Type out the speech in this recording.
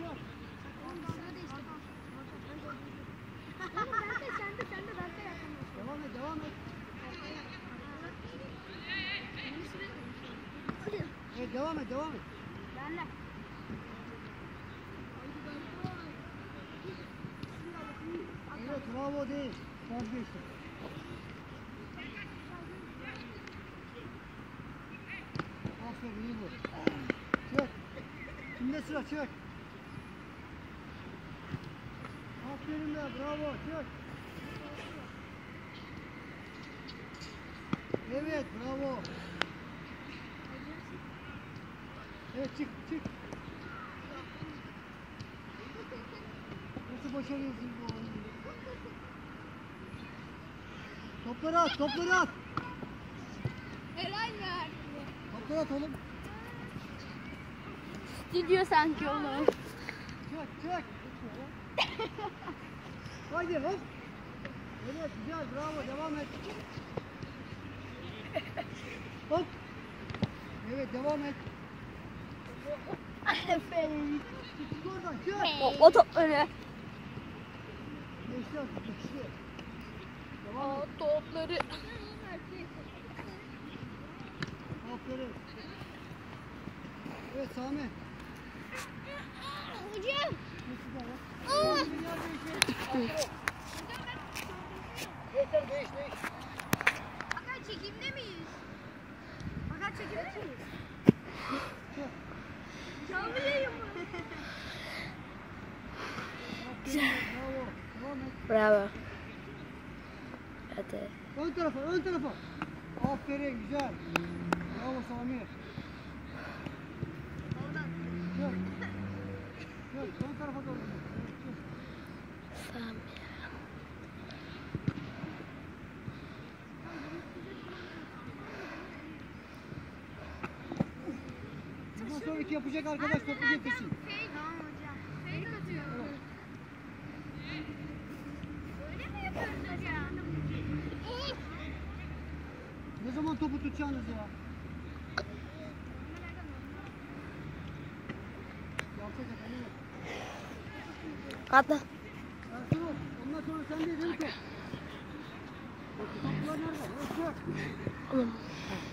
Devam et. Evet, devam et. Benle. Evet, bravo değil. Vazgeçtim. Aferin, iyi bu. Çök. Kimde sıra, çök. Aferin be, bravo, çök. Evet, bravo. Evet, çık. Nasıl başarıyorsun bu oyunu? Topları at. Helal ver. Topları at oğlum. Stüdyo sanki oğlum. Çök. Haydi hop. Evet, güzel, bravo, devam et. Hop. Evet, devam et. Aferin. Çık oradan, çök. O topları. Geçti artık, geçti. Devam O et. topları. Aferin. Evet, Sami. Hocam. Yeter, değiş. Fakat çekimde miyiz? Canlı yayın mı? Bravo. Devam et. Bravo. Hadi. Ön tarafa. Aferin, güzel. Bravo Sami. Çök, ön tarafa doğru. Sami. Bundan sonraki yapacak arkadaş topu getirsin. Tamam hocam. Fake atıyorum. Öyle mi yapıyoruz hocam? Ne zaman topu tutacaksınız ya? Yapacak hani. Hadi. Ertuğrul, ondan sonra sen de ileri top. Toplar nerede? Yok. Oğlum.